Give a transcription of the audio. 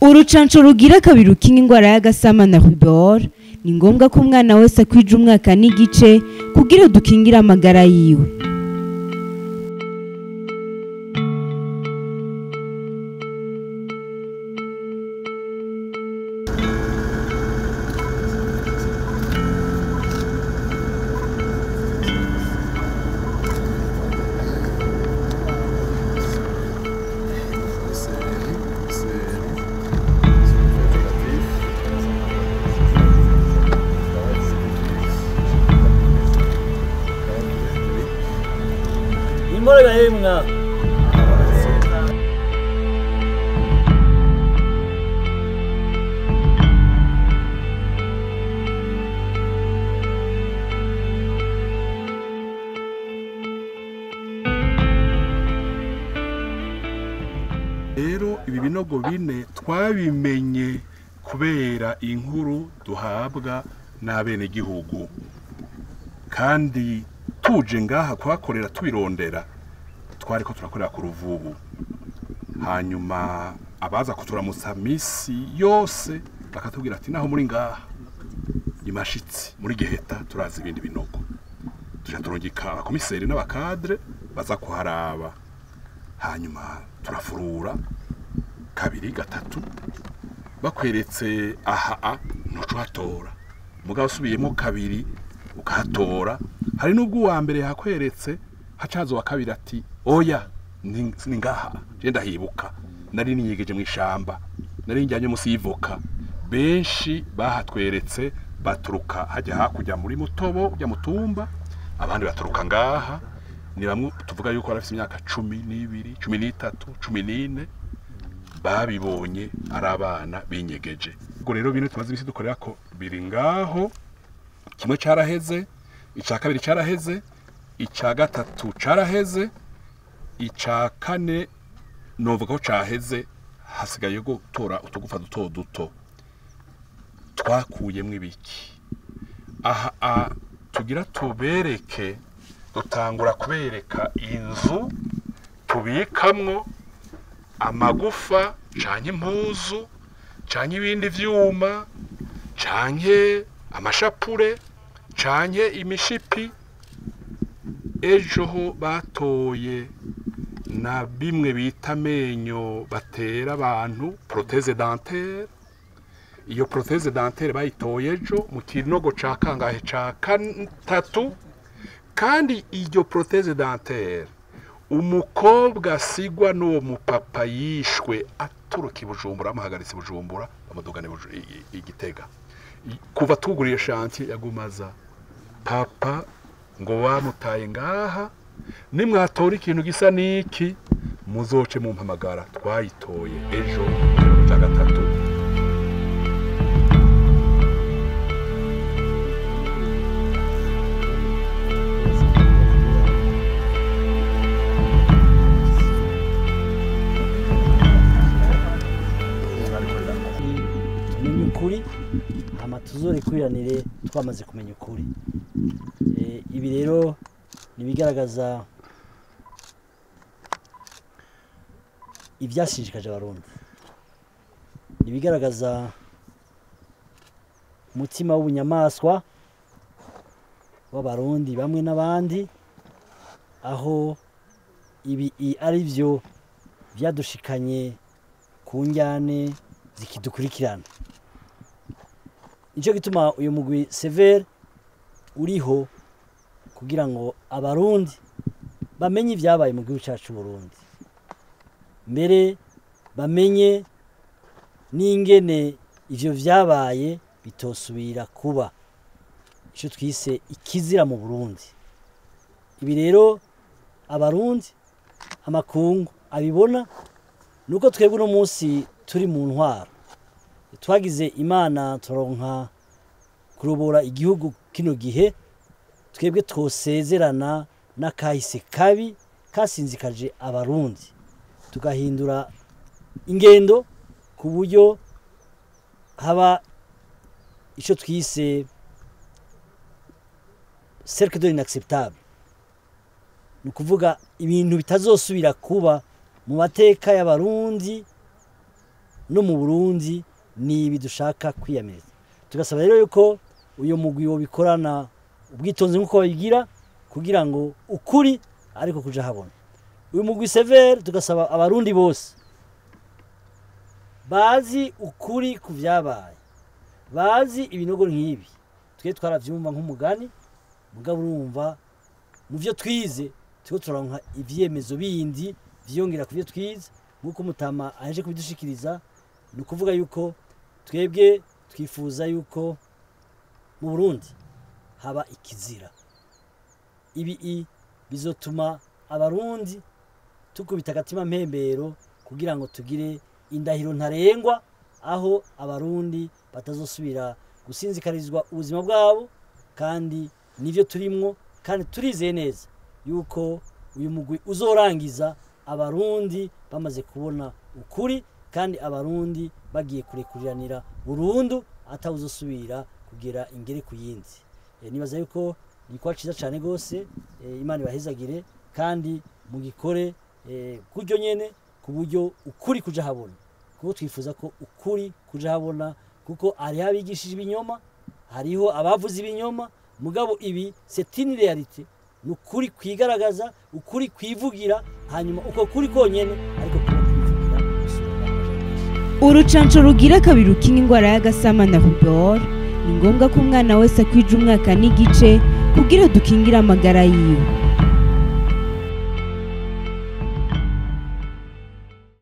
urucanco rugira kabiri rukinga ingwara y'agasama na rubor ni ngombwa ko umwana wese akwije umwaka n'igice kugira dukingire amagara yiwe. Imbaraga yemwa rero ibi binogo bine twabimenye kubera inkuru duhabwa n'abene gihugu kandi tuje ngaha kuhakorera tubirondera twariko turakorera ku Ruvubu hanyuma abaza kuturamusa misi yose bakatubwira ati naho muri ngaha imashitsi muri Giheta turazi ibindi binogo tuje turongika abakomiseri n'abakadre baza kuharaba hanyuma turafurura kabiri gatatu bakweretse aha ntuco hatora mugabo usubiyemo kabiri ukahatora hari nubwo uwa mbere yakweretse hacazo wa kabiri ati oya ni ngaha je ndahibuka nari niyegeje mu ishamba nari njyanye musi yivoka benshi bahatweretse baturuka hajya hakujya muri Mutobo ya Mutumba abandi baturuka ngaha ni bamwe tuvuga yuko barafite imyaka 12 13 14 babibonye ari abana binyegeje ubwo rero bine tumaze bisi dukorera ko biri ngaho kimwe caraheze ica kabiri caraheze ica gatatu caraheze ica kane novuga ko caheze hasigaye gutora utugufa duto duto twakuyemwe ibiki aha tugira tubereke dutangura kubereka inzu tubikamwo amagufa canke impuzu canke ibindi vyuma canke amashapure canke imishipi ejo ho batoye na bimwe bita menyo batera abantu prothèse dentaire iyo prothèse dentaire bayitoye ejo mu kinogo ca kangahe ca katatu kandi iyo prothèse dentaire umukobwa sigwa n'uwo mupapa yishwe aturuka i Bujumbura amuhagaritse Bujumbura bamudugane Igitega kuva tuguriye chantier yagumaza papa ngo bamutaye ngaha nimwatora ikintu gisa niki muzoce mu mpamagara twayitoye ejo cya gatatu ukuri amatuzore kwiranire twamaze kumenya ukuri ibi rero nibigaragaza ibyashishikaje abarundi nibigaragaza umutima w'ubunyamaswa w'abarundi bamwe n'abandi aho ibi ari byo byadushikanye ku njyane zikidukurikirana nicyo gituma uyu mugwi severe uriho kugira ngo abarundi bamenye ibyabaye mu gihugu cyacu Burundi mbere bamenye n'ingene ivyo vyabaye bitosubira kuba ico twise ikizira mu Burundi ibi rero abarundi amakungu abibona nuko twebwe no munsi turi mu ntwaro twagize imana turonka kurobora igihugu kino gihe twebwe twosezerana n'akahise kabi kasinzikaje abarundi tugahindura ingendo ku buryo haba ico twise cercle de l'inacceptable nukuvuga ibintu bitazosubira kuba mu mateka y'abarundi no mu Burundi ni ibi dushaka kwiyamiriza. Tugasaba rero yuko uyo mugwi wo bikorana ubwitonzi nkuko babigira kugira ngo ukuri ariko kuja habona. Uyu mugwi severe tugasaba abarundi bose bazi ukuri ku vyabaye, bazi ibinogo nk'ibi twe twaravyumva nk'umugani, mugabo urumva mu vyo twize tuko turanka ivyemezo bindi vyongera ku vyo twize nkuko mutama aje kubidushikiriza. Ni ukuvuga yuko twebwe twifuza yuko mu Burundi haba ikizira. Ibi bizotuma abarundi tukubita agatima mpembero kugira ngo tugire indahiro ntarengwa aho abarundi batazosubira gusinzikarizwa ubuzima bwabo, kandi nivyo turimwo, kandi turizeye neza yuko uyu mugwi uzorangiza abarundi bamaze kubona ukuri, kandi abarundi bagiye kurekuriranira burundu atawuzosubira kugira ingere ku yindi. Nibaza yuko nikwa ciza cyane gose, Imana ibahezagire kandi mugikore kuryo nyene ku buryo ukuri kuja habona, kuko twifuza ko ukuri kuja habona, kuko ari abigishije ibinyoma, hariho abavuze ibinyoma, mugabo ibi c'est une réalité, nukuri kwigaragaza, ukuri kwivugira, hanyuma uko kuri konyene ariko kwivugira. Urucanco rugira kabiri rukinga ingwara y'agasama na rubor, ni ngombwa ko umwana wese akwije umwaka n'igice kugira dukingire amagara yiwe.